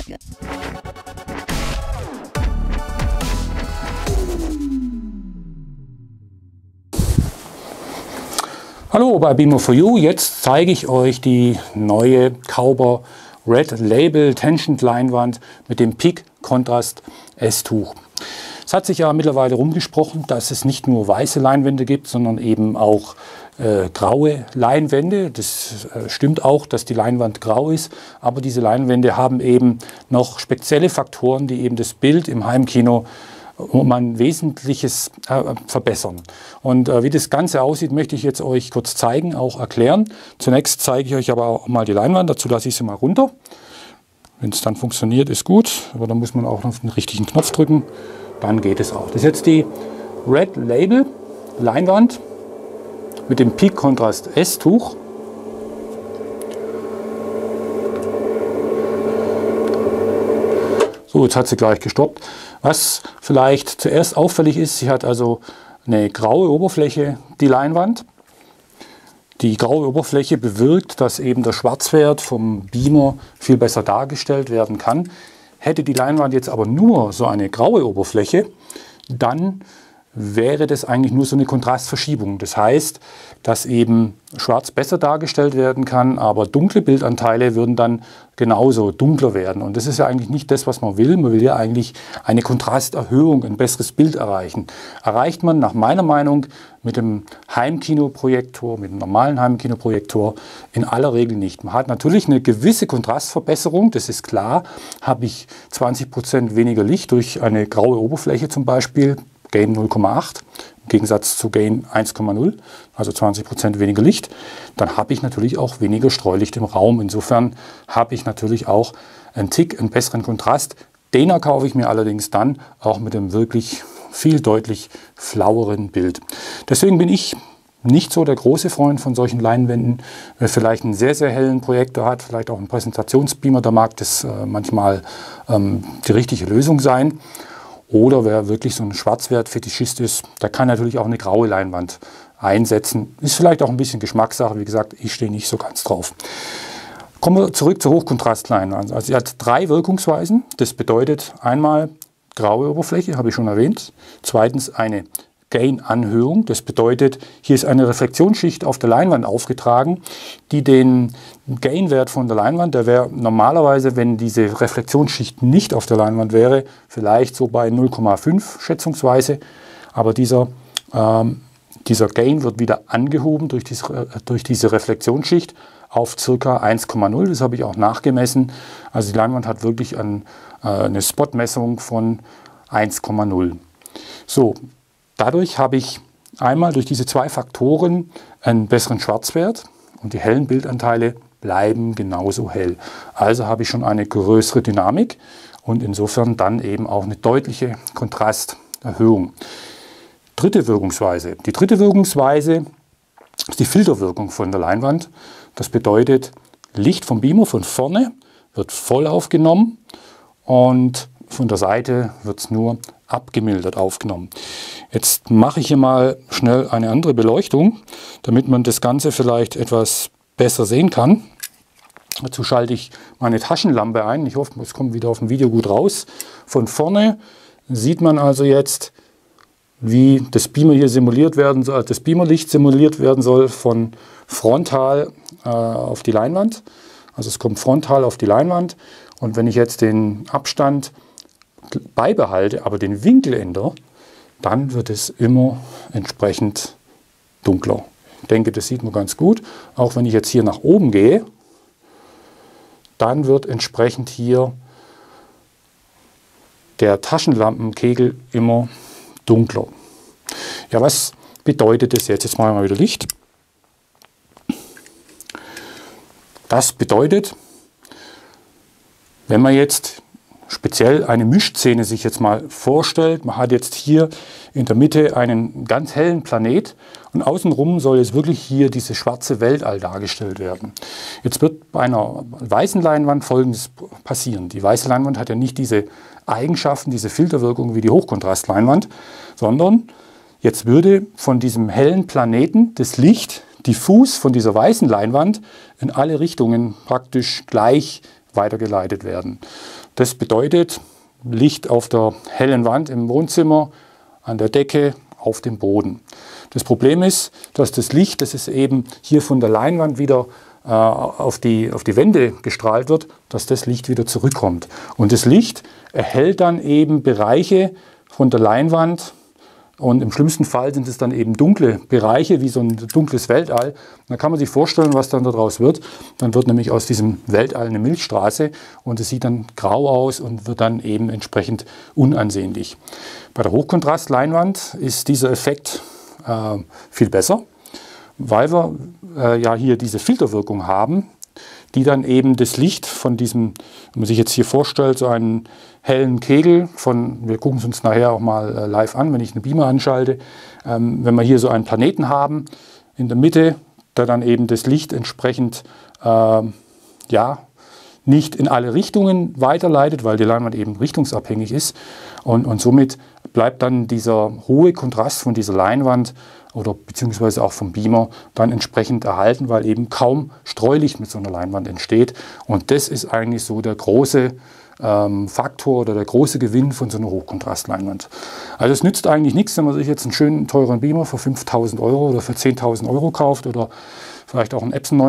Hallo bei Beamer4U, jetzt zeige ich euch die neue Cauber Red Label Tensioned Leinwand mit dem Peak Kontrast S-Tuch. Es hat sich ja mittlerweile rumgesprochen, dass es nicht nur weiße Leinwände gibt, sondern eben auch graue Leinwände. Das stimmt auch, dass die Leinwand grau ist, aber diese Leinwände haben eben noch spezielle Faktoren, die eben das Bild im Heimkino um ein Wesentliches verbessern. Und wie das Ganze aussieht, möchte ich jetzt euch kurz zeigen, auch erklären. Zunächst zeige ich euch aber auch mal die Leinwand, dazu lasse ich sie mal runter. Wenn es dann funktioniert, ist gut, aber dann muss man auch noch den richtigen Knopf drücken, dann geht es auch. Das ist jetzt die Red Label Leinwand mit dem Peak Kontrast S-Tuch. So, jetzt hat sie gleich gestoppt. Was vielleicht zuerst auffällig ist, sie hat also eine graue Oberfläche, die Leinwand. Die graue Oberfläche bewirkt, dass eben der Schwarzwert vom Beamer viel besser dargestellt werden kann. Hätte die Leinwand jetzt aber nur so eine graue Oberfläche, dann wäre das eigentlich nur so eine Kontrastverschiebung. Das heißt, dass eben schwarz besser dargestellt werden kann, aber dunkle Bildanteile würden dann genauso dunkler werden. Und das ist ja eigentlich nicht das, was man will. Man will ja eigentlich eine Kontrasterhöhung, ein besseres Bild erreichen. Erreicht man nach meiner Meinung mit dem Heimkinoprojektor, mit dem normalen Heimkinoprojektor in aller Regel nicht. Man hat natürlich eine gewisse Kontrastverbesserung, das ist klar. Habe ich 20% weniger Licht durch eine graue Oberfläche zum Beispiel, Gain 0,8 im Gegensatz zu Gain 1,0, also 20% weniger Licht, dann habe ich natürlich auch weniger Streulicht im Raum. Insofern habe ich natürlich auch einen besseren Kontrast. Den erkaufe ich mir allerdings dann auch mit einem wirklich viel deutlich flaueren Bild. Deswegen bin ich nicht so der große Freund von solchen Leinwänden. Wer vielleicht einen sehr, sehr hellen Projektor hat, vielleicht auch einen Präsentationsbeamer, da mag das manchmal die richtige Lösung sein. Oder wer wirklich so ein Schwarzwert-Fetischist ist, der kann natürlich auch eine graue Leinwand einsetzen. Ist vielleicht auch ein bisschen Geschmackssache. Wie gesagt, ich stehe nicht so ganz drauf. Kommen wir zurück zur Hochkontrastleinwand. Also sie hat 3 Wirkungsweisen. Das bedeutet einmal graue Oberfläche, habe ich schon erwähnt. Zweitens eine Gain-Anhöhung. Das bedeutet, hier ist eine Reflexionsschicht auf der Leinwand aufgetragen, die den Gain-Wert von der Leinwand, der wäre normalerweise, wenn diese Reflexionsschicht nicht auf der Leinwand wäre, vielleicht so bei 0,5 schätzungsweise. Aber dieser Gain wird wieder angehoben durch diese Reflexionsschicht auf ca. 1,0. Das habe ich auch nachgemessen. Also die Leinwand hat wirklich eine Spotmessung von 1,0. So. Dadurch habe ich einmal durch diese 2 Faktoren einen besseren Schwarzwert und die hellen Bildanteile bleiben genauso hell. Also habe ich schon eine größere Dynamik und insofern dann eben auch eine deutliche Kontrasterhöhung. Dritte Wirkungsweise. Die dritte Wirkungsweise ist die Filterwirkung von der Leinwand. Das bedeutet, Licht vom Beamer von vorne wird voll aufgenommen und von der Seite wird es nur abgemildert aufgenommen. Jetzt mache ich hier mal schnell eine andere Beleuchtung, damit man das Ganze vielleicht etwas besser sehen kann. Dazu schalte ich meine Taschenlampe ein. Ich hoffe, es kommt wieder auf dem Video gut raus. Von vorne sieht man also jetzt, wie das Beamer hier simuliert werden soll, das Beamerlicht simuliert werden soll von frontal auf die Leinwand. Also es kommt frontal auf die Leinwand und wenn ich jetzt den Abstand beibehalte, aber den Winkel ändere, dann wird es immer entsprechend dunkler. Ich denke, das sieht man ganz gut. Auch wenn ich jetzt hier nach oben gehe, dann wird entsprechend hier der Taschenlampenkegel immer dunkler. Ja, was bedeutet das jetzt? Jetzt machen wir mal wieder Licht. Das bedeutet, wenn man jetzt speziell eine Mischszene sich jetzt mal vorstellt, man hat jetzt hier in der Mitte einen ganz hellen Planet und außenrum soll jetzt wirklich hier diese schwarze Weltall dargestellt werden. Jetzt wird bei einer weißen Leinwand Folgendes passieren. Die weiße Leinwand hat ja nicht diese Eigenschaften, diese Filterwirkung wie die Hochkontrastleinwand, sondern jetzt würde von diesem hellen Planeten das Licht diffus von dieser weißen Leinwand in alle Richtungen praktisch gleich weitergeleitet werden. Das bedeutet Licht auf der hellen Wand im Wohnzimmer, an der Decke, auf dem Boden. Das Problem ist, dass das Licht, das ist eben hier von der Leinwand wieder auf die Wände gestrahlt wird, dass das Licht wieder zurückkommt. Und das Licht erhellt dann eben Bereiche von der Leinwand und im schlimmsten Fall sind es dann eben dunkle Bereiche, wie so ein dunkles Weltall. Da kann man sich vorstellen, was dann daraus wird. Dann wird nämlich aus diesem Weltall eine Milchstraße und es sieht dann grau aus und wird dann eben entsprechend unansehnlich. Bei der Hochkontrastleinwand ist dieser Effekt viel besser, weil wir ja hier diese Filterwirkung haben, die dann eben das Licht von diesem, wenn man sich jetzt hier vorstellt, so einen hellen Kegel von, wir gucken es uns nachher auch mal live an, wenn ich einen Beamer anschalte, wenn wir hier so einen Planeten haben in der Mitte, der dann eben das Licht entsprechend ja, nicht in alle Richtungen weiterleitet, weil die Leinwand eben richtungsabhängig ist und somit bleibt dann dieser hohe Kontrast von dieser Leinwand oder beziehungsweise auch vom Beamer dann entsprechend erhalten, weil eben kaum Streulicht mit so einer Leinwand entsteht. Und das ist eigentlich so der große Faktor oder der große Gewinn von so einer Hochkontrastleinwand. Also es nützt eigentlich nichts, wenn man sich jetzt einen schönen teuren Beamer für 5.000 Euro oder für 10.000 Euro kauft oder vielleicht auch einen Epson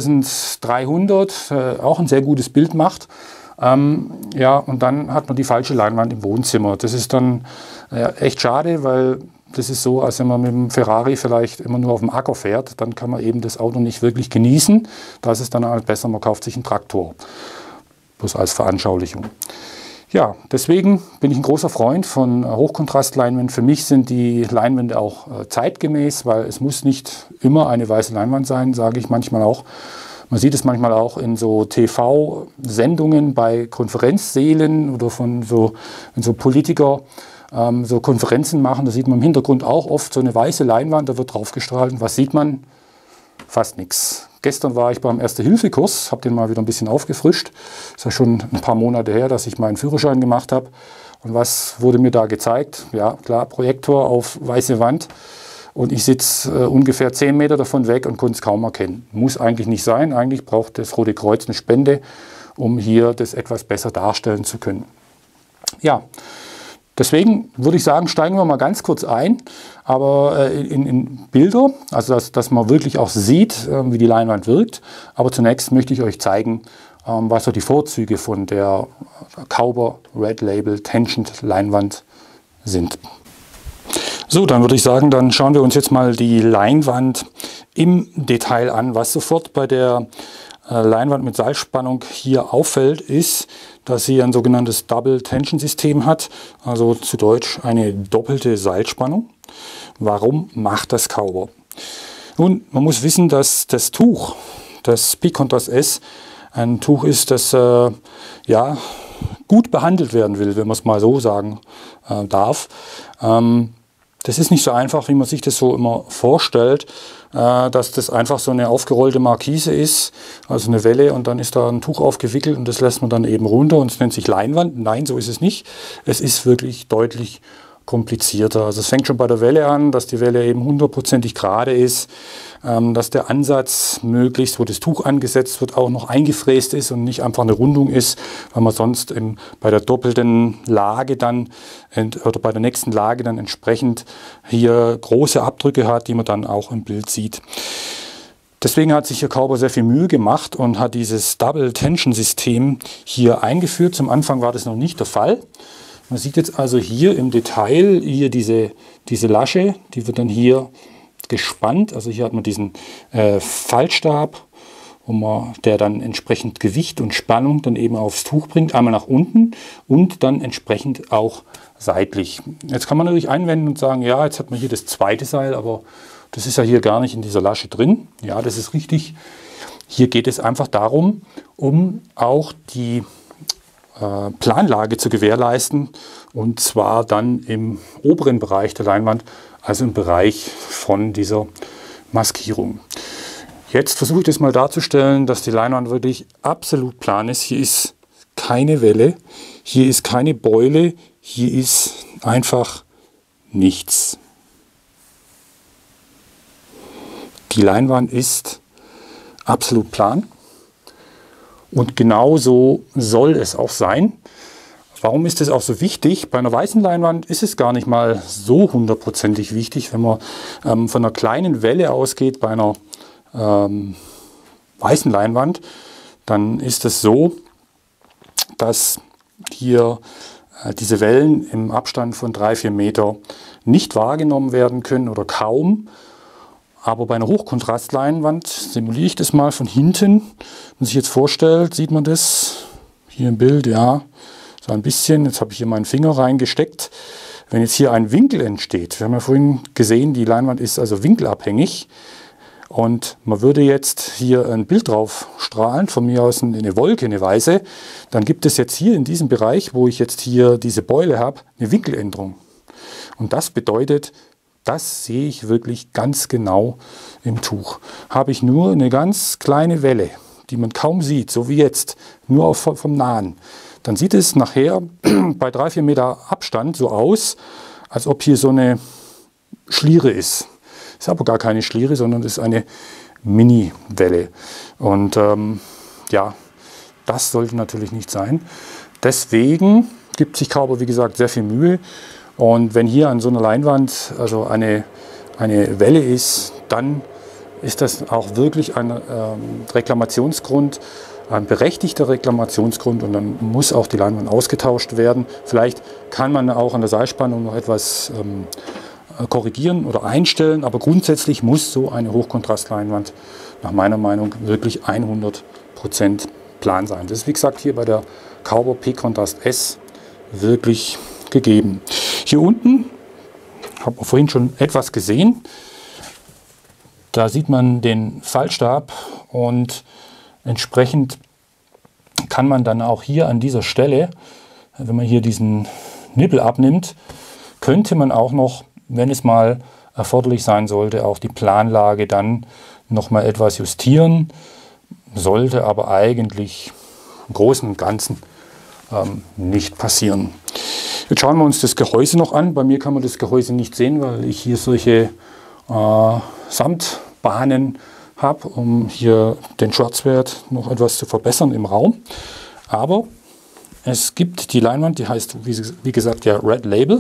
9300, auch ein sehr gutes Bild macht. Ja, und dann hat man die falsche Leinwand im Wohnzimmer. Das ist dann echt schade, weil das ist so, als wenn man mit dem Ferrari vielleicht immer nur auf dem Acker fährt, dann kann man eben das Auto nicht wirklich genießen. Da ist es dann halt besser, man kauft sich einen Traktor. Bloß als Veranschaulichung. Ja, deswegen bin ich ein großer Freund von Hochkontrastleinwänden. Für mich sind die Leinwände auch zeitgemäß, weil es muss nicht immer eine weiße Leinwand sein, sage ich manchmal auch. Man sieht es manchmal auch in so TV-Sendungen bei Konferenzsälen oder von so, wenn so Politiker so Konferenzen machen, da sieht man im Hintergrund auch oft so eine weiße Leinwand, da wird drauf gestrahlt. Und was sieht man? Fast nichts. Gestern war ich beim Erste-Hilfe-Kurs, habe den mal wieder ein bisschen aufgefrischt. Das ist ja schon ein paar Monate her, dass ich meinen Führerschein gemacht habe. Und was wurde mir da gezeigt? Ja, klar, Projektor auf weiße Wand. Und ich sitze ungefähr 10 Meter davon weg und konnte es kaum erkennen. Muss eigentlich nicht sein. Eigentlich braucht das Rote Kreuz eine Spende, um hier das etwas besser darstellen zu können. Ja. Deswegen würde ich sagen, steigen wir mal ganz kurz ein, aber in Bilder, also dass man wirklich auch sieht, wie die Leinwand wirkt. Aber zunächst möchte ich euch zeigen, was so die Vorzüge von der Cauber Red Label Tensioned Leinwand sind. So, dann würde ich sagen, dann schauen wir uns jetzt mal die Leinwand im Detail an. Was sofort bei der Leinwand mit Seilspannung hier auffällt, ist, dass sie ein sogenanntes Double Tension System hat, also zu Deutsch eine doppelte Seilspannung. Warum macht das Cauber? Nun, man muss wissen, dass das Tuch, das Peak Contrast S, ein Tuch ist, das ja, gut behandelt werden will, wenn man es mal so sagen darf. Das ist nicht so einfach, wie man sich das so immer vorstellt, dass das einfach so eine aufgerollte Markise ist, also eine Welle, und dann ist da ein Tuch aufgewickelt und das lässt man dann eben runter und es nennt sich Leinwand. Nein, so ist es nicht. Es ist wirklich deutlich komplizierter. Also es fängt schon bei der Welle an, dass die Welle eben 100%ig gerade ist, dass der Ansatz möglichst, wo das Tuch angesetzt wird, auch noch eingefräst ist und nicht einfach eine Rundung ist, weil man sonst bei der doppelten Lage dann oder bei der nächsten Lage dann entsprechend hier große Abdrücke hat, die man dann auch im Bild sieht. Deswegen hat sich hier Cauber sehr viel Mühe gemacht und hat dieses Double Tension System hier eingeführt. Zum Anfang war das noch nicht der Fall. Man sieht jetzt also hier im Detail hier diese Lasche, die wird dann hier gespannt. Also hier hat man diesen Faltstab, der dann entsprechend Gewicht und Spannung dann eben aufs Tuch bringt, einmal nach unten und dann entsprechend auch seitlich. Jetzt kann man natürlich einwenden und sagen, ja, jetzt hat man hier das zweite Seil, aber das ist ja hier gar nicht in dieser Lasche drin. Ja, das ist richtig. Hier geht es einfach darum, um auch die Planlage zu gewährleisten, und zwar dann im oberen Bereich der Leinwand, also im Bereich von dieser Maskierung. Jetzt versuche ich das mal darzustellen, dass die Leinwand wirklich absolut plan ist. Hier ist keine Welle, hier ist keine Beule, hier ist einfach nichts. Die Leinwand ist absolut plan. Und genau so soll es auch sein. Warum ist das auch so wichtig? Bei einer weißen Leinwand ist es gar nicht mal so hundertprozentig wichtig, wenn man von einer kleinen Welle ausgeht bei einer weißen Leinwand, dann ist es so, dass hier diese Wellen im Abstand von 3-4 Meter nicht wahrgenommen werden können oder kaum. Aber bei einer Hochkontrastleinwand, simuliere ich das mal von hinten, wenn man sich jetzt vorstellt, sieht man das hier im Bild, ja, so ein bisschen. Jetzt habe ich hier meinen Finger reingesteckt. Wenn jetzt hier ein Winkel entsteht, wir haben ja vorhin gesehen, die Leinwand ist also winkelabhängig. Und man würde jetzt hier ein Bild drauf strahlen, von mir aus eine Wolke, eine weiße, dann gibt es jetzt hier in diesem Bereich, wo ich jetzt hier diese Beule habe, eine Winkeländerung. Und das bedeutet, das sehe ich wirklich ganz genau im Tuch. Habe ich nur eine ganz kleine Welle, die man kaum sieht, so wie jetzt, nur vom Nahen, dann sieht es nachher bei 3-4 Meter Abstand so aus, als ob hier so eine Schliere ist. Ist aber gar keine Schliere, sondern ist eine Mini-Welle. Und ja, das sollte natürlich nicht sein. Deswegen gibt sich Cauber, wie gesagt, sehr viel Mühe. Und wenn hier an so einer Leinwand also eine Welle ist, dann ist das auch wirklich ein Reklamationsgrund, ein berechtigter Reklamationsgrund, und dann muss auch die Leinwand ausgetauscht werden. Vielleicht kann man auch an der Seilspannung noch etwas korrigieren oder einstellen, aber grundsätzlich muss so eine Hochkontrastleinwand nach meiner Meinung wirklich 100% plan sein. Das ist wie gesagt hier bei der Cauber P-Kontrast S wirklich gegeben. Hier unten habe ich vorhin schon etwas gesehen. Da sieht man den Fallstab und entsprechend kann man dann auch hier an dieser Stelle, wenn man hier diesen Nippel abnimmt, könnte man auch noch, wenn es mal erforderlich sein sollte, auch die Planlage dann noch mal etwas justieren. Sollte aber eigentlich im Großen und Ganzen nicht passieren. Jetzt schauen wir uns das Gehäuse noch an. Bei mir kann man das Gehäuse nicht sehen, weil ich hier solche Samtbahnen habe, um hier den Schwarzwert noch etwas zu verbessern im Raum. Aber es gibt die Leinwand, die heißt wie gesagt ja Red Label.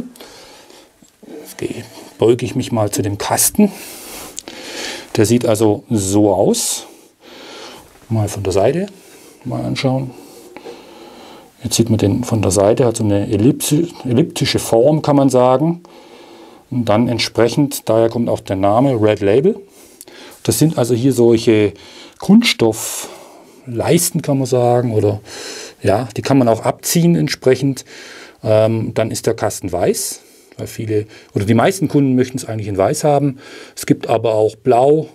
Beuge ich mich mal zu dem Kasten. Der sieht also so aus. Mal von der Seite mal anschauen. Jetzt sieht man den von der Seite, hat so eine elliptische Form, kann man sagen. Und dann entsprechend, daher kommt auch der Name Red Label. Das sind also hier solche Kunststoffleisten, kann man sagen, oder ja, die kann man auch abziehen entsprechend. Dann ist der Kasten weiß, weil viele oder die meisten Kunden möchten es eigentlich in weiß haben. Es gibt aber auch blau,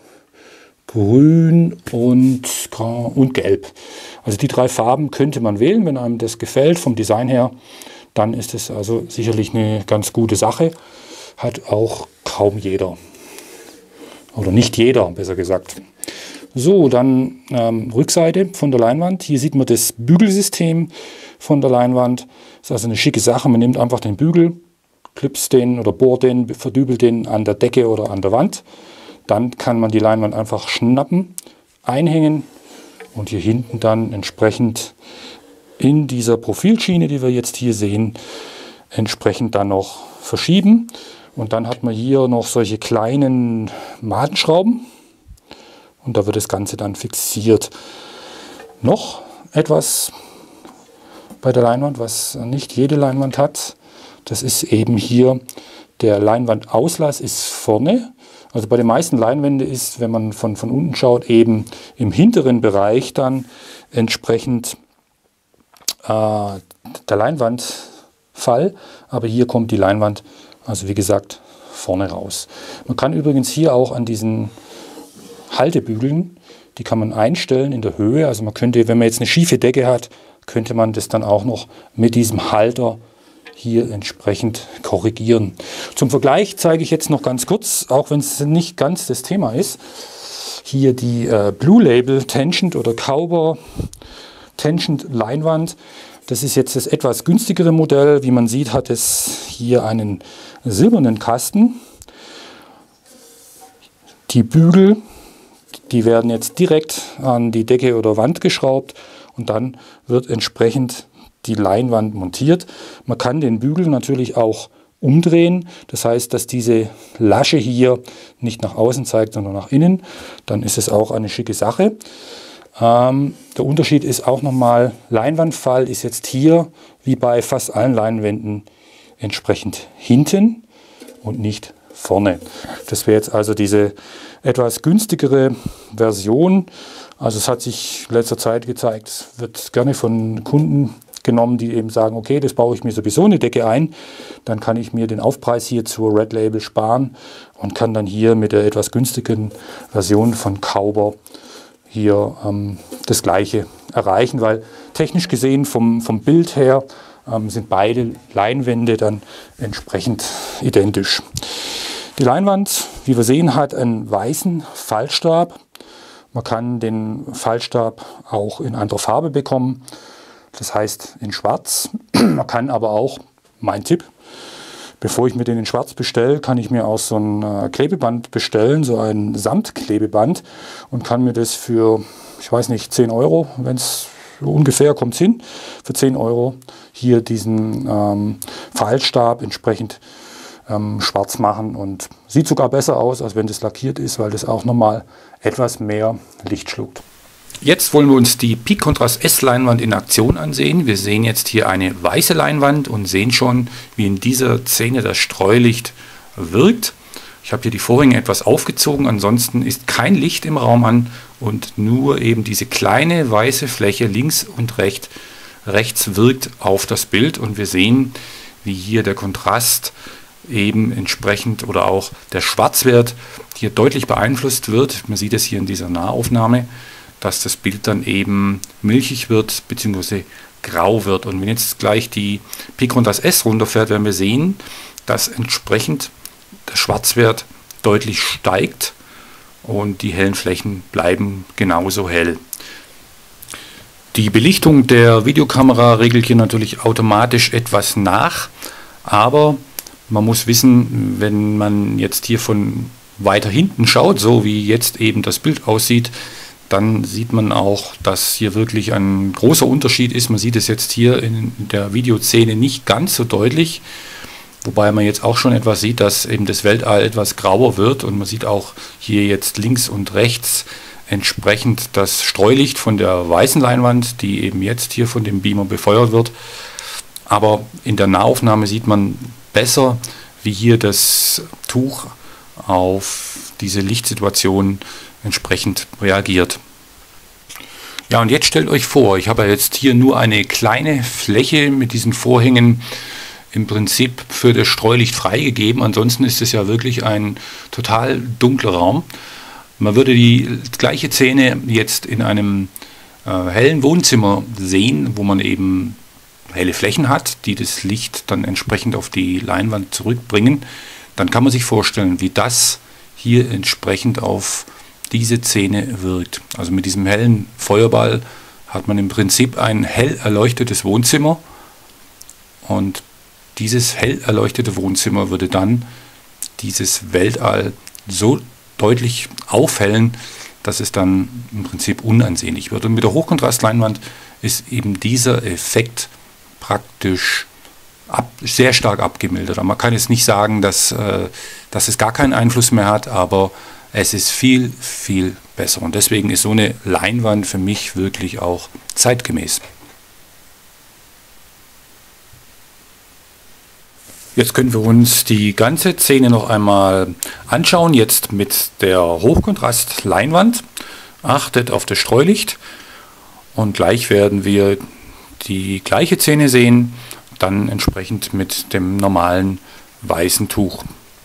grün und gelb. Also die 3 Farben könnte man wählen, wenn einem das gefällt vom Design her. Dann ist es also sicherlich eine ganz gute Sache. Hat auch kaum jeder. Oder nicht jeder, besser gesagt. So, dann Rückseite von der Leinwand. Hier sieht man das Bügelsystem von der Leinwand. Das ist also eine schicke Sache. Man nimmt einfach den Bügel, klipst den oder bohrt den, verdübelt den an der Decke oder an der Wand. Dann kann man die Leinwand einfach schnappen, einhängen und hier hinten dann entsprechend in dieser Profilschiene, die wir jetzt hier sehen, entsprechend dann noch verschieben. Und dann hat man hier noch solche kleinen Madenschrauben und da wird das Ganze dann fixiert. Noch etwas bei der Leinwand, was nicht jede Leinwand hat, das ist eben hier der Leinwandauslass ist vorne. Also bei den meisten Leinwänden ist, wenn man von unten schaut, eben im hinteren Bereich dann entsprechend der Leinwandfall. Aber hier kommt die Leinwand, also wie gesagt, vorne raus. Man kann übrigens hier auch an diesen Haltebügeln, die kann man einstellen in der Höhe. Also man könnte, wenn man jetzt eine schiefe Decke hat, könnte man das dann auch noch mit diesem Halter hier entsprechend korrigieren. Zum Vergleich zeige ich jetzt noch ganz kurz, auch wenn es nicht ganz das Thema ist, hier die Blue Label Tangent oder Cauber Tangent Leinwand. Das ist jetzt das etwas günstigere Modell. Wie man sieht, hat es hier einen silbernen Kasten. Die Bügel, die werden jetzt direkt an die Decke oder Wand geschraubt und dann wird entsprechend die Leinwand montiert. Man kann den Bügel natürlich auch umdrehen, das heißt, dass diese Lasche hier nicht nach außen zeigt, sondern nach innen. Dann ist es auch eine schicke Sache. Der Unterschied ist auch nochmal, Leinwandfall ist jetzt hier, wie bei fast allen Leinwänden, entsprechend hinten und nicht vorne. Das wäre jetzt also diese etwas günstigere Version. Also es hat sich in letzter Zeit gezeigt, es wird gerne von Kunden genommen, die eben sagen, okay, das baue ich mir sowieso eine Decke ein, dann kann ich mir den Aufpreis hier zur Red Label sparen und kann dann hier mit der etwas günstigen Version von Kauber hier das Gleiche erreichen, weil technisch gesehen vom Bild her sind beide Leinwände dann entsprechend identisch. Die Leinwand, wie wir sehen, hat einen weißen Fallstab. Man kann den Fallstab auch in anderer Farbe bekommen, das heißt in schwarz. Man kann aber auch, mein Tipp, bevor ich mir den in schwarz bestelle, kann ich mir auch so ein Klebeband bestellen, so ein Samtklebeband, und kann mir das für, ich weiß nicht, 10 Euro, wenn es ungefähr kommt hin, für 10 Euro hier diesen Pfeilstab entsprechend schwarz machen, und sieht sogar besser aus, als wenn das lackiert ist, weil das auch nochmal etwas mehr Licht schluckt. Jetzt wollen wir uns die Peak Contrast S Leinwand in Aktion ansehen. Wir sehen jetzt hier eine weiße Leinwand und sehen schon, wie in dieser Szene das Streulicht wirkt. Ich habe hier die Vorhänge etwas aufgezogen, ansonsten ist kein Licht im Raum an und nur eben diese kleine weiße Fläche links und rechts wirkt auf das Bild, und wir sehen, wie hier der Kontrast eben entsprechend oder auch der Schwarzwert hier deutlich beeinflusst wird. Man sieht es hier in dieser Nahaufnahme, dass das Bild dann eben milchig wird bzw. grau wird. Und wenn jetzt gleich die Peak Contrast S runterfährt, werden wir sehen, dass entsprechend der Schwarzwert deutlich steigt und die hellen Flächen bleiben genauso hell. Die Belichtung der Videokamera regelt hier natürlich automatisch etwas nach, aber man muss wissen, wenn man jetzt hier von weiter hinten schaut, so wie jetzt eben das Bild aussieht, dann sieht man auch, dass hier wirklich ein großer Unterschied ist. Man sieht es jetzt hier in der Videoszene nicht ganz so deutlich, wobei man jetzt auch schon etwas sieht, dass eben das Weltall etwas grauer wird, und man sieht auch hier jetzt links und rechts entsprechend das Streulicht von der weißen Leinwand, die eben jetzt hier von dem Beamer befeuert wird. Aber in der Nahaufnahme sieht man besser, wie hier das Tuch auf diese Lichtsituation entsprechend reagiert. Ja, und jetzt stellt euch vor, ich habe jetzt hier nur eine kleine Fläche mit diesen Vorhängen im Prinzip für das Streulicht freigegeben. Ansonsten ist es ja wirklich ein total dunkler Raum. Man würde die gleiche Szene jetzt in einem hellen Wohnzimmer sehen, wo man eben helle Flächen hat, die das Licht dann entsprechend auf die Leinwand zurückbringen. Dann kann man sich vorstellen, wie das hier entsprechend auf diese Szene wirkt. Also mit diesem hellen Feuerball hat man im Prinzip ein hell erleuchtetes Wohnzimmer, und dieses hell erleuchtete Wohnzimmer würde dann dieses Weltall so deutlich aufhellen, dass es dann im Prinzip unansehnlich wird. Und mit der Hochkontrastleinwand ist eben dieser Effekt praktisch sehr stark abgemildert. Aber man kann jetzt nicht sagen, dass es gar keinen Einfluss mehr hat, aber es ist viel, viel besser. Und deswegen ist so eine Leinwand für mich wirklich auch zeitgemäß. Jetzt können wir uns die ganze Szene noch einmal anschauen, jetzt mit der Hochkontrast-Leinwand. Achtet auf das Streulicht, und gleich werden wir die gleiche Szene sehen, dann entsprechend mit dem normalen weißen Tuch.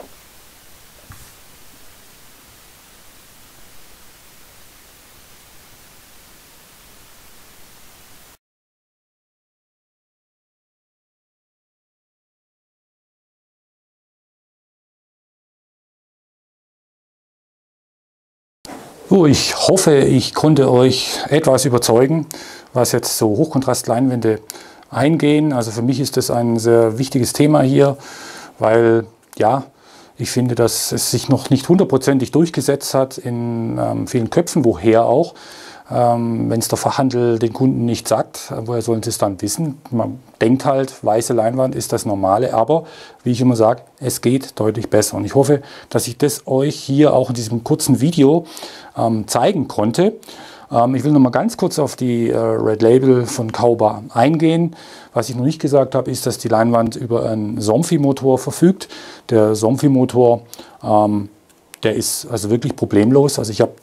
So, ich hoffe, ich konnte euch etwas überzeugen, was jetzt so Hochkontrastleinwände eingehen. Also für mich ist das ein sehr wichtiges Thema hier, weil ja, ich finde, dass es sich noch nicht hundertprozentig durchgesetzt hat in vielen Köpfen, woher auch. wenn es der Fachhandel den Kunden nicht sagt, woher sollen sie es dann wissen? Man denkt halt, weiße Leinwand ist das Normale, aber wie ich immer sage, es geht deutlich besser. Und ich hoffe, dass ich das euch hier auch in diesem kurzen Video zeigen konnte. Ich will noch mal ganz kurz auf die Red Label von Kauba eingehen. Was ich noch nicht gesagt habe, ist, dass die Leinwand über einen Somfy-Motor verfügt. Der Somfy-Motor, der ist also wirklich problemlos. Also ich habe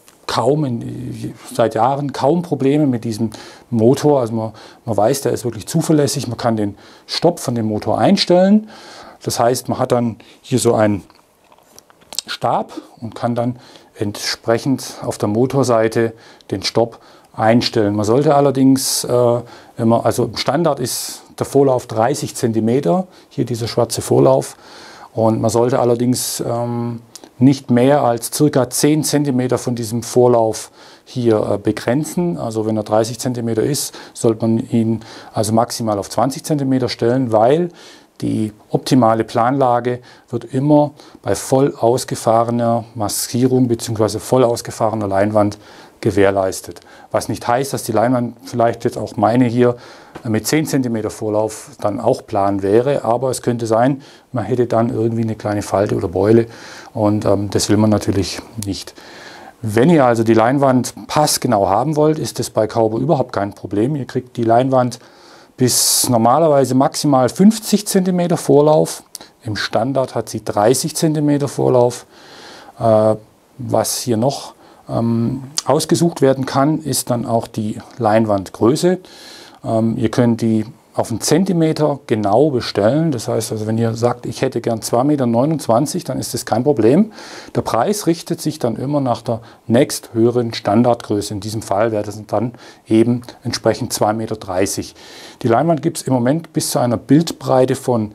seit Jahren kaum Probleme mit diesem Motor. Also man weiß, der ist wirklich zuverlässig. Man kann den Stopp von dem Motor einstellen. Das heißt, man hat dann hier so einen Stab und kann dann entsprechend auf der Motorseite den Stopp einstellen. Man sollte allerdings, also im Standard ist der Vorlauf 30 cm, hier dieser schwarze Vorlauf, und man sollte allerdings nicht mehr als ca. 10 cm von diesem Vorlauf hier begrenzen. Also wenn er 30 cm ist, sollte man ihn also maximal auf 20 cm stellen, weil die optimale Planlage wird immer bei voll ausgefahrener Maskierung bzw. voll ausgefahrener Leinwand gewährleistet. Was nicht heißt, dass die Leinwand, vielleicht jetzt auch meine hier, mit 10 cm Vorlauf dann auch plan wäre, aber es könnte sein, man hätte dann irgendwie eine kleine Falte oder Beule, und das will man natürlich nicht. Wenn ihr also die Leinwand passgenau haben wollt, ist das bei Kauba überhaupt kein Problem. Ihr kriegt die Leinwand bis normalerweise maximal 50 cm Vorlauf. Im Standard hat sie 30 cm Vorlauf. Was hier noch ausgesucht werden kann, ist dann auch die Leinwandgröße. Ihr könnt die auf einen Zentimeter genau bestellen. Das heißt also, wenn ihr sagt, ich hätte gern 2,29 Meter, dann ist das kein Problem. Der Preis richtet sich dann immer nach der nächsthöheren Standardgröße. In diesem Fall wäre das dann eben entsprechend 2,30 Meter. Die Leinwand gibt es im Moment bis zu einer Bildbreite von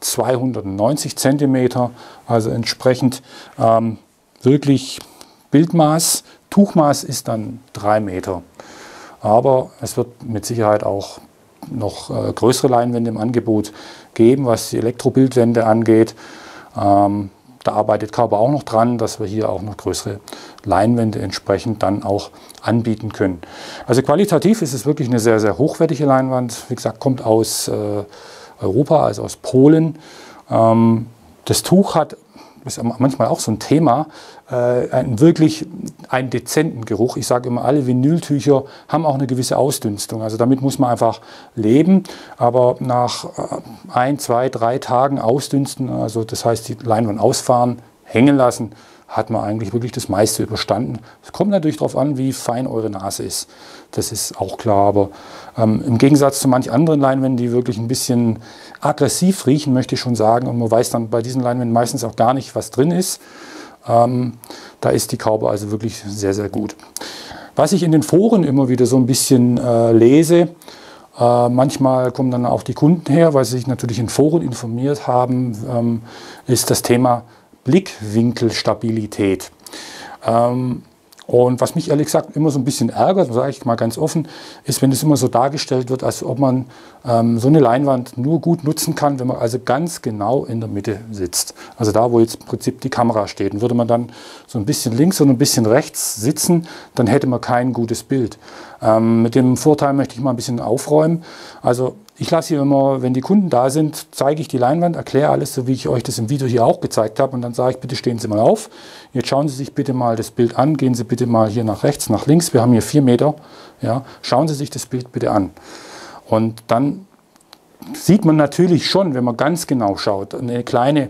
290 cm, also entsprechend wirklich Bildmaß. Tuchmaß ist dann 3 Meter. Aber es wird mit Sicherheit auch noch größere Leinwände im Angebot geben, was die Elektrobildwände angeht. Da arbeitet Kauba auch noch dran, dass wir hier auch noch größere Leinwände entsprechend dann auch anbieten können. Also qualitativ ist es wirklich eine sehr, sehr hochwertige Leinwand. Wie gesagt, kommt aus Europa, also aus Polen. Das Tuch hat, ist manchmal auch so ein Thema, wirklich einen dezenten Geruch. Ich sage immer, alle Vinyltücher haben auch eine gewisse Ausdünstung. Also damit muss man einfach leben. Aber nach 1, 2, 3 Tagen ausdünsten, also das heißt die Leinwand ausfahren, hängen lassen, hat man eigentlich wirklich das meiste überstanden. Es kommt natürlich darauf an, wie fein eure Nase ist. Das ist auch klar. Aber im Gegensatz zu manch anderen Leinwänden, die wirklich ein bisschen aggressiv riechen, möchte ich schon sagen, und man weiß dann bei diesen Leinwänden meistens auch gar nicht, was drin ist, da ist die Kauba also wirklich sehr, sehr gut. Was ich in den Foren immer wieder so ein bisschen lese, manchmal kommen dann auch die Kunden her, weil sie sich natürlich in Foren informiert haben, ist das Thema Blickwinkelstabilität. Und was mich ehrlich gesagt immer so ein bisschen ärgert, sage ich mal ganz offen, ist, wenn es immer so dargestellt wird, als ob man so eine Leinwand nur gut nutzen kann, wenn man also ganz genau in der Mitte sitzt. Also da, wo jetzt im Prinzip die Kamera steht. Und würde man dann so ein bisschen links und ein bisschen rechts sitzen, dann hätte man kein gutes Bild. Mit dem Vorteil möchte ich mal ein bisschen aufräumen. Also ich lasse hier immer, wenn die Kunden da sind, zeige ich die Leinwand, erkläre alles, so wie ich euch das im Video hier auch gezeigt habe. Und dann sage ich, bitte stehen Sie mal auf. Jetzt schauen Sie sich bitte mal das Bild an. Gehen Sie bitte mal hier nach rechts, nach links. Wir haben hier 4 Meter. Ja, schauen Sie sich das Bild bitte an. Und dann sieht man natürlich schon, wenn man ganz genau schaut, eine kleine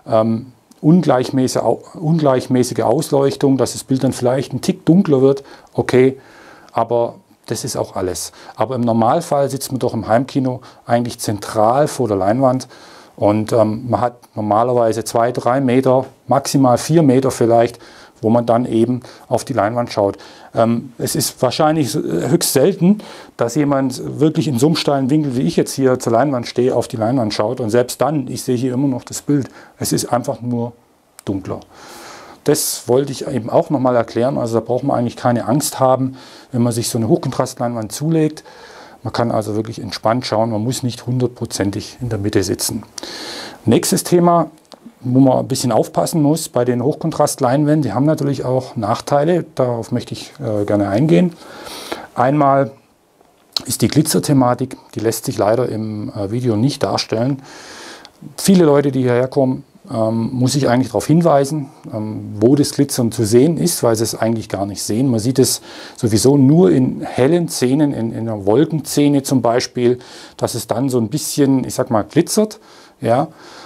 ungleichmäßige Ausleuchtung, dass das Bild dann vielleicht ein Tick dunkler wird. Okay, aber das ist auch alles. Aber im Normalfall sitzt man doch im Heimkino eigentlich zentral vor der Leinwand, und man hat normalerweise 2, 3 Meter, maximal 4 Meter vielleicht, wo man dann eben auf die Leinwand schaut. Es ist wahrscheinlich höchst selten, dass jemand wirklich in so einem steilen Winkel, wie ich jetzt hier zur Leinwand stehe, auf die Leinwand schaut. Und selbst dann, ich sehe hier immer noch das Bild. Es ist einfach nur dunkler. Das wollte ich eben auch nochmal erklären. Also da braucht man eigentlich keine Angst haben, wenn man sich so eine Hochkontrastleinwand zulegt. Man kann also wirklich entspannt schauen. Man muss nicht hundertprozentig in der Mitte sitzen. Nächstes Thema, wo man ein bisschen aufpassen muss bei den Hochkontrastleinwänden. Die haben natürlich auch Nachteile, darauf möchte ich gerne eingehen. Einmal ist die Glitzerthematik, die lässt sich leider im Video nicht darstellen. Viele Leute, die hierher kommen, muss ich eigentlich darauf hinweisen, wo das Glitzern zu sehen ist, weil sie es eigentlich gar nicht sehen. Man sieht es sowieso nur in hellen Szenen, in einer Wolkenszene zum Beispiel, dass es dann so ein bisschen, ich sag mal, glitzert, ja,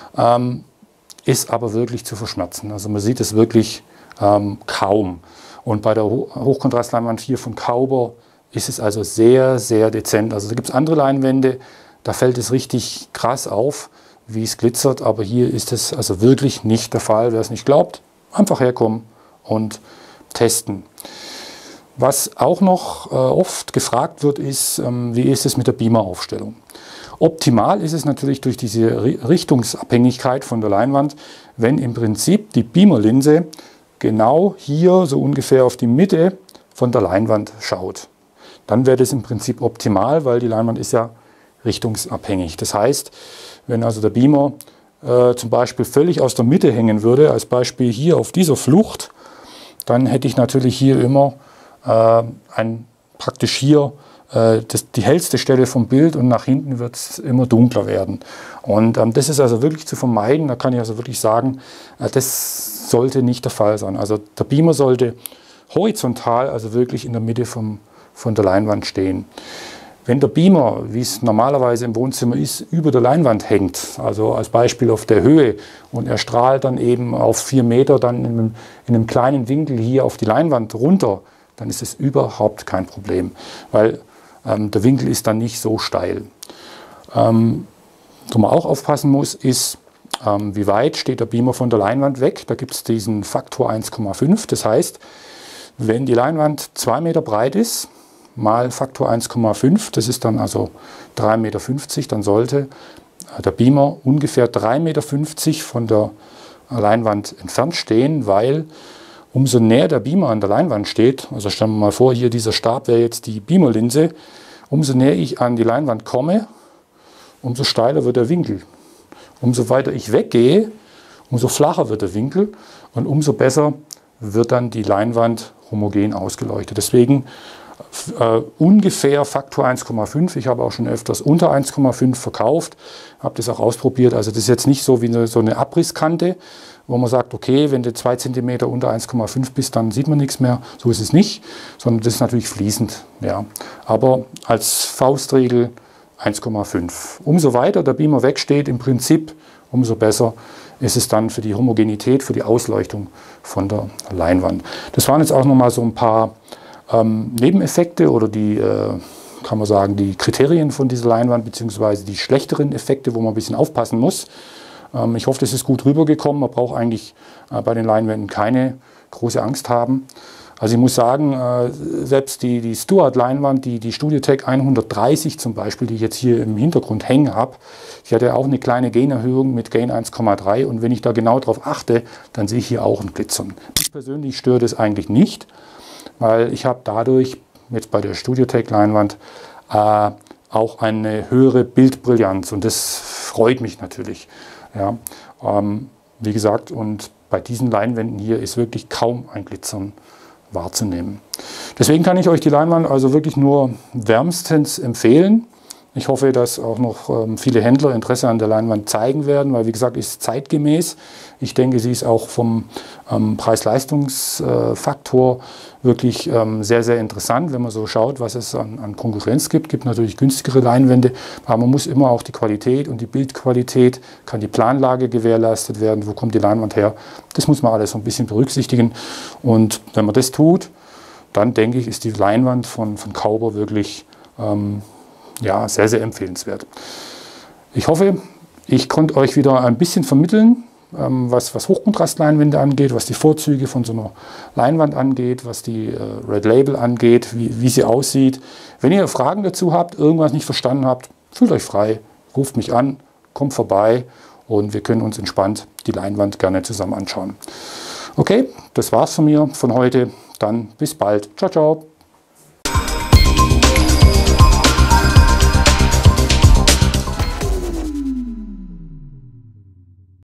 ist aber wirklich zu verschmerzen. Also man sieht es wirklich kaum. Und bei der Hochkontrastleinwand hier von Kauber ist es also sehr, sehr dezent. Also da gibt es andere Leinwände, da fällt es richtig krass auf, wie es glitzert, aber hier ist es also wirklich nicht der Fall. Wer es nicht glaubt, einfach herkommen und testen. Was auch noch oft gefragt wird, ist, wie ist es mit der Beamer-Aufstellung? Optimal ist es natürlich durch diese Richtungsabhängigkeit von der Leinwand, wenn im Prinzip die Beamer-Linse genau hier so ungefähr auf die Mitte von der Leinwand schaut. Dann wäre das im Prinzip optimal, weil die Leinwand ist ja richtungsabhängig. Das heißt, wenn also der Beamer zum Beispiel völlig aus der Mitte hängen würde, als Beispiel hier auf dieser Flucht, dann hätte ich natürlich hier immer praktisch hier die hellste Stelle vom Bild und nach hinten wird es immer dunkler werden. Und das ist also wirklich zu vermeiden. Da kann ich also wirklich sagen, das sollte nicht der Fall sein. Also der Beamer sollte horizontal, also wirklich in der Mitte von der Leinwand stehen. Wenn der Beamer, wie es normalerweise im Wohnzimmer ist, über der Leinwand hängt, also als Beispiel auf der Höhe, und er strahlt dann eben auf 4 Meter dann in einem kleinen Winkel hier auf die Leinwand runter, dann ist es überhaupt kein Problem, weil der Winkel ist dann nicht so steil. Wo man auch aufpassen muss, ist, wie weit steht der Beamer von der Leinwand weg. Da gibt es diesen Faktor 1,5. Das heißt, wenn die Leinwand 2 Meter breit ist, mal Faktor 1,5, das ist dann also 3,50 Meter, dann sollte der Beamer ungefähr 3,50 Meter von der Leinwand entfernt stehen, weil umso näher der Beamer an der Leinwand steht, also stellen wir mal vor, hier dieser Stab wäre jetzt die Beamerlinse, umso näher ich an die Leinwand komme, umso steiler wird der Winkel. Umso weiter ich weggehe, umso flacher wird der Winkel und umso besser wird dann die Leinwand homogen ausgeleuchtet. Deswegen ungefähr Faktor 1,5. Ich habe auch schon öfters unter 1,5 verkauft, habe das auch ausprobiert. Also das ist jetzt nicht so wie so eine Abrisskante, wo man sagt, okay, wenn du 2 cm unter 1,5 bist, dann sieht man nichts mehr. So ist es nicht, sondern das ist natürlich fließend. Ja. Aber als Faustregel 1,5. Umso weiter der Beamer wegsteht, im Prinzip, umso besser ist es dann für die Homogenität, für die Ausleuchtung von der Leinwand. Das waren jetzt auch nochmal so ein paar Nebeneffekte oder die, kann man sagen, die Kriterien von dieser Leinwand, beziehungsweise die schlechteren Effekte, wo man ein bisschen aufpassen muss. Ich hoffe, das ist gut rübergekommen. Man braucht eigentlich bei den Leinwänden keine große Angst haben. Also ich muss sagen, selbst die Stuart-Leinwand, die StudioTech 130 zum Beispiel, die ich jetzt hier im Hintergrund hängen habe, die hat ja auch eine kleine Gainerhöhung mit Gain 1,3 und wenn ich da genau drauf achte, dann sehe ich hier auch ein Glitzern. Mich persönlich stört es eigentlich nicht, weil ich habe dadurch jetzt bei der StudioTech-Leinwand auch eine höhere Bildbrillanz und das freut mich natürlich. Ja, wie gesagt, und bei diesen Leinwänden hier ist wirklich kaum ein Glitzern wahrzunehmen. Deswegen kann ich euch die Leinwand also wirklich nur wärmstens empfehlen. Ich hoffe, dass auch noch viele Händler Interesse an der Leinwand zeigen werden, weil wie gesagt, ist zeitgemäß. Ich denke, sie ist auch vom Preis-Leistungs-Faktor wirklich sehr, sehr interessant, wenn man so schaut, was es an Konkurrenz gibt. Es gibt natürlich günstigere Leinwände, aber man muss immer auch die Qualität und die Bildqualität, kann die Planlage gewährleistet werden, wo kommt die Leinwand her, das muss man alles so ein bisschen berücksichtigen. Und wenn man das tut, dann denke ich, ist die Leinwand von Kauber wirklich ja, sehr, sehr empfehlenswert. Ich hoffe, ich konnte euch wieder ein bisschen vermitteln, was Hochkontrastleinwände angeht, was die Vorzüge von so einer Leinwand angeht, was die Red Label angeht, wie sie aussieht. Wenn ihr Fragen dazu habt, irgendwas nicht verstanden habt, fühlt euch frei, ruft mich an, kommt vorbei und wir können uns entspannt die Leinwand gerne zusammen anschauen. Okay, das war's von mir von heute. Dann bis bald. Ciao, ciao.